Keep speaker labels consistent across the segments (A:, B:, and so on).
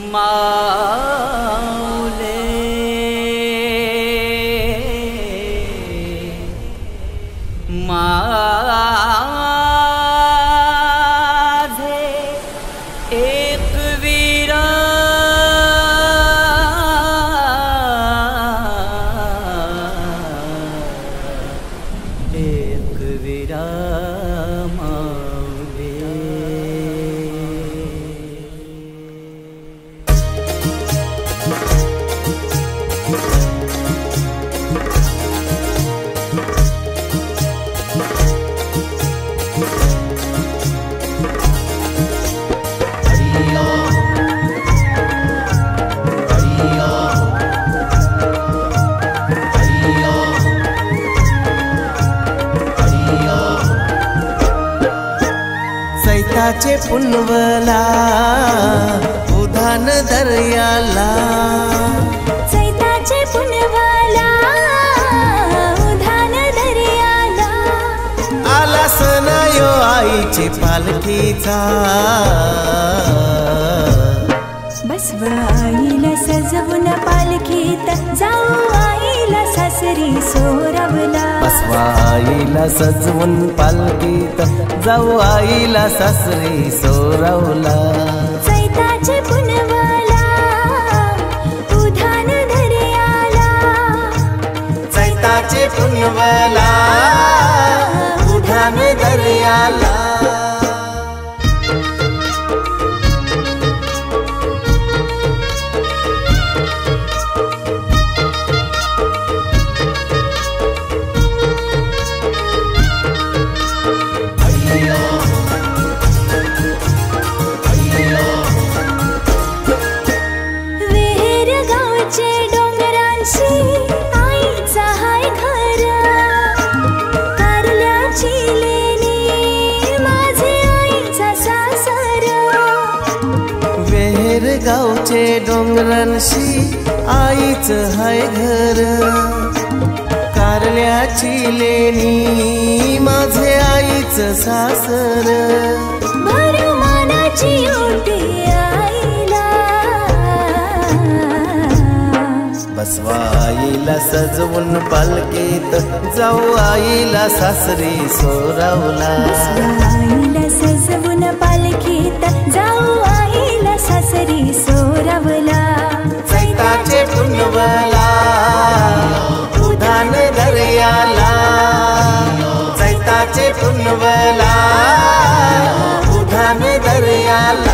A: माऊले माझे एक वीरा
B: चैताचे पुनवला उधान दर्याला
C: चैताचे पुनवला उधान दर्याला
B: आला सण यो आईची पालखीचा
C: बसवा आईला सजवून पालखीत जाऊ आईला सासरी सोरवला
B: बसवा आईला सजवून पालखीत जाऊ आईला सासरी सोरवला
C: चैताचे पुनवला उधान दर्याला
B: चैताचे पुनवला उधान दर्याला गावचे डोंगरांशी आईचं हाय घर कारल्याची लेणी माझे आईचं सासर
C: भरमानाची ओटी आईला
B: बसवा आईला सजवून पालखीत जाऊ आईला सासरी सोरवला
C: आईला सजवून पालखीत जाऊ आईला सासरी सोरवला
B: चैताचे पुनवला उधान दर्याला चैताचे पुनवला उधान दर्याला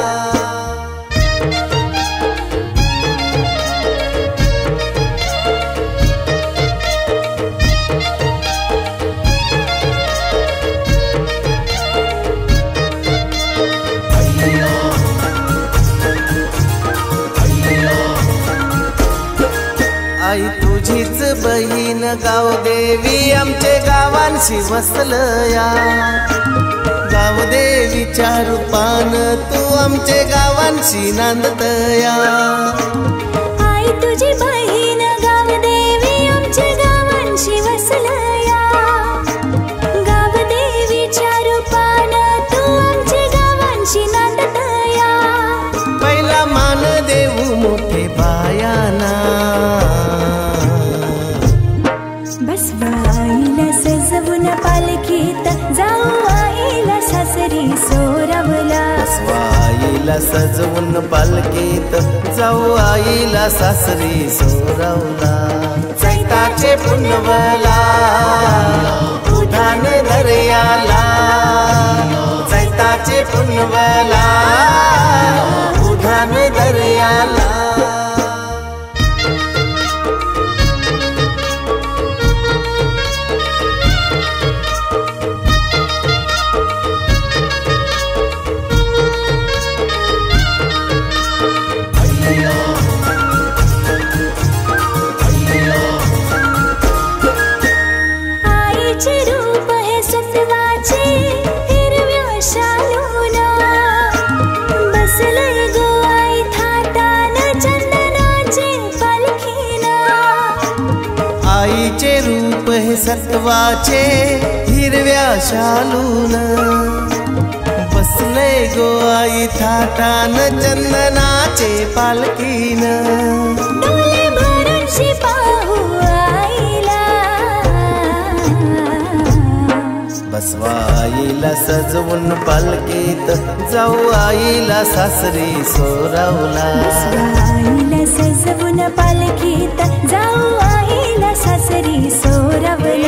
B: आई तुझीच बहीण गावदेवी आमचे गावांशी वसलया गावदेवीच्या रूपान तू आमचे गावांशी नांदतया
C: आई तुझी बहीण गावदेवी आमचे गावांशी वसलया गावदेवीच्या रूपान तू आमचे गावांशी नांदतया
B: पहिला मान देऊ मोठे बायाना
C: बसवा आईला सजवून पालखीत जाऊ आईला सासरी सोरवला
B: बसवा आईला सजवून पालखीत जाऊ आईला सासरी सोरवला चैताचे पुनवला उधान दर्याला चैताचे पुनवला उधान दर्याला
C: आईचे रूप हे सत्वाचे हिरव्या शालून बसले गो आई थाटान चंदनाचे पालखीना
B: आईचे रूप हे सत्वाचे हिरव्या शालून बसले गो आई थाटान चंदनाचे पालखीन
C: डोले भरून शिपाहू आईला
B: बसवा आईला सजवून पालखीत जाऊ आईला सासरी सोरवला
C: आईला सजवून पालखीत जाऊ आईला सासरी सोरवला